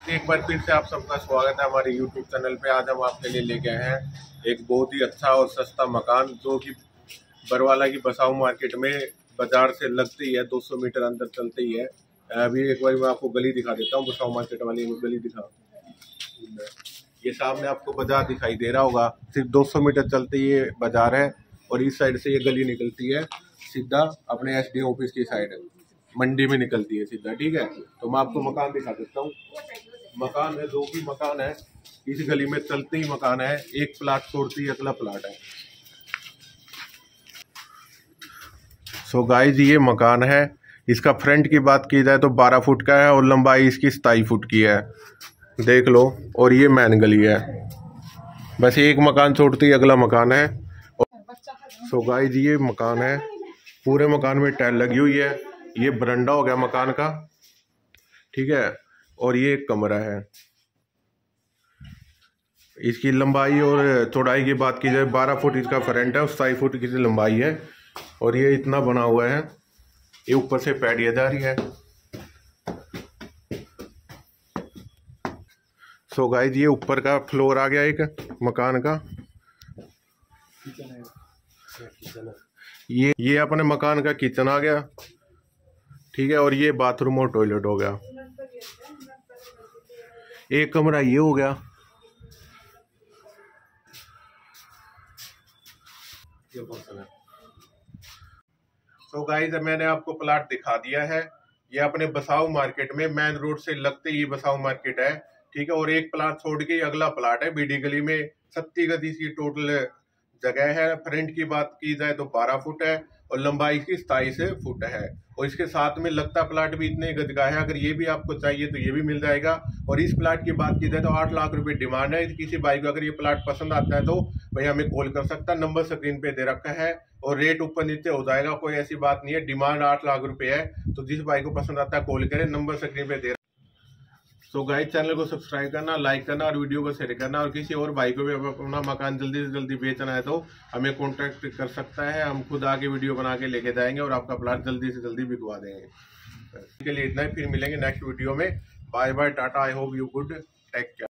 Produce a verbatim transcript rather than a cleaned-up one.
एक बार फिर से आप सबका स्वागत है हमारे यूट्यूब चैनल पे। आज हम आपके लिए लेके आए हैं एक बहुत ही अच्छा और सस्ता मकान जो कि बरवाला की बसाऊ मार्केट में बाजार से लगती ही है, दो सौ मीटर अंदर चलते ही है। अभी एक बार मैं आपको गली दिखा देता हूँ, बसाऊ मार्केट वाली गली दिखा। ये सामने आपको बाजार दिखाई दे रहा होगा, सिर्फ दो सौ मीटर चलते ही बाजार है और इस साइड से ये गली निकलती है सीधा अपने एस डी ऑफिस की साइड है, मंडी में निकलती है सीधा। ठीक है, तो मैं आपको मकान दिखा देता हूँ। मकान है जो कि मकान है इस गली में चलते ही मकान है, एक प्लाट छोड़ती ही अगला प्लाट है। सो गाइस ये मकान है, इसका फ्रंट की बात की जाए तो बारह फुट का है और लंबाई इसकी सताई फुट की है, देख लो। और ये मैन गली है, बस एक मकान छोड़ती ही अगला मकान है। सो गाइस ये मकान है, पूरे मकान में टाइल लगी हुई है। ये बरंडा हो गया मकान का, ठीक है। और ये एक कमरा है। इसकी लंबाई और चौड़ाई की बात की जाए बारह फुट इसका फ्रंट है और सताई फुट की लंबाई है। और ये इतना बना हुआ है, ये ऊपर से पैडिया जा रही है। सो गाइस ये ऊपर का फ्लोर आ गया एक मकान का। ये ये अपने मकान का किचन आ गया, ठीक है। और ये बाथरूम और टॉयलेट हो गया। एक कमरा ये हो गया। तो गाइस मैंने आपको प्लाट दिखा दिया है। ये अपने बसाऊ मार्केट में मेन रोड से लगते ही बसाऊ मार्केट है, ठीक है। और एक प्लाट छोड़ के अगला प्लाट है बीडी गली में। सत्ती गति की टोटल जगह है। फ्रंट की बात की जाए तो बारह फुट है और लंबाई की सताईस फुट है। और इसके साथ में लगता प्लाट भी इतने गज का है। अगर ये भी आपको चाहिए तो ये भी मिल जाएगा। और इस प्लाट की बात की जाए तो आठ लाख रुपए डिमांड है। किसी भाई को अगर ये प्लाट पसंद आता है तो भाई हमें कॉल कर सकता है, नंबर स्क्रीन पे दे रखा है। और रेट ऊपर नीचे हो जाएगा, कोई ऐसी बात नहीं है। डिमांड आठ लाख रुपए है, तो जिस भाई को पसंद आता है कॉल करें, नंबर स्क्रीन पे दे। सो गाइस चैनल को सब्सक्राइब करना, लाइक करना और वीडियो को शेयर करना। और किसी और भाई को भी अपना मकान जल्दी से जल्दी बेचना है तो हमें कांटेक्ट कर सकता है। हम खुद आके वीडियो बना के लेके जाएंगे और आपका प्लाट जल्दी से जल्दी बिकवा देंगे। इसके लिए इतना ही, फिर मिलेंगे नेक्स्ट वीडियो में। Bye bye, tata, I hope you good, take care.